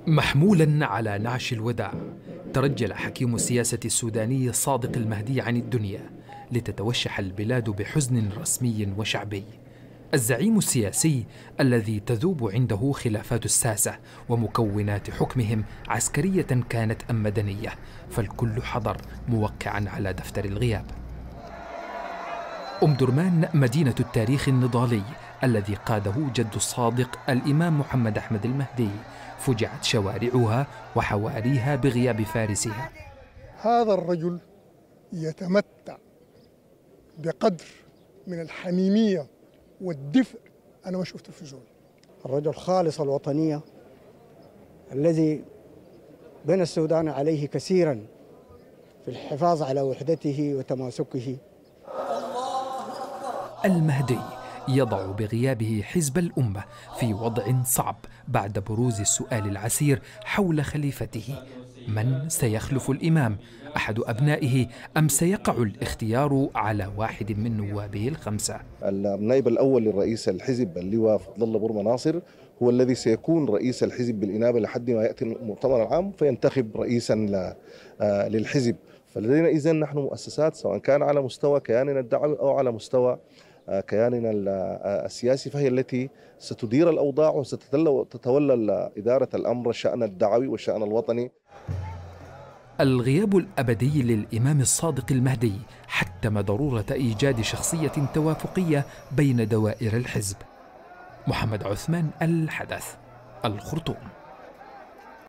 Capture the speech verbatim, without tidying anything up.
محمولاً على نعش الوداع، ترجل حكيم السياسة السوداني صادق المهدي عن الدنيا لتتوشح البلاد بحزن رسمي وشعبي. الزعيم السياسي الذي تذوب عنده خلافات الساسة ومكونات حكمهم عسكرية كانت أم مدنية، فالكل حضر موقعاً على دفتر الغياب. أم درمان مدينة التاريخ النضالي الذي قاده جد الصادق الإمام محمد أحمد المهدي، فجعت شوارعها وحواريها بغياب فارسها. هذا الرجل يتمتع بقدر من الحميمية والدفء أنا ما شفته في زول. الرجل خالص الوطنية الذي بنى السودان عليه كثيرا في الحفاظ على وحدته وتماسكه. المهدي يضع بغيابه حزب الأمة في وضع صعب بعد بروز السؤال العسير حول خليفته: من سيخلف الإمام؟ أحد أبنائه أم سيقع الاختيار على واحد من نوابه الخمسة؟ النائب الأول للرئيس الحزب اللواء فضل الله برمة ناصر هو الذي سيكون رئيس الحزب بالإنابة لحد ما يأتي المؤتمر العام فينتخب رئيسا للحزب. فلدينا إذن نحن مؤسسات سواء كان على مستوى كياننا الدعوي أو على مستوى كياننا السياسي، فهي التي ستدير الأوضاع وستتولى إدارة الأمر الشأن الدعوي والشأن الوطني. الغياب الأبدي للإمام الصادق المهدي حتم ضرورة إيجاد شخصية توافقية بين دوائر الحزب. محمد عثمان، الحدث، الخرطوم.